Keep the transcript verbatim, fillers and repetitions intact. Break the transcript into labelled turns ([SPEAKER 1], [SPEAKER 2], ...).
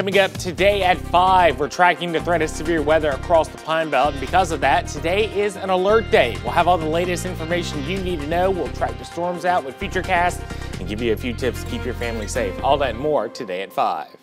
[SPEAKER 1] Coming up today at five, we're tracking the threat of severe weather across the Pine Belt. And because of that, today is an alert day. We'll have all the latest information you need to know. We'll track the storms out with Futurecast and give you a few tips to keep your family safe. All that and more today at five.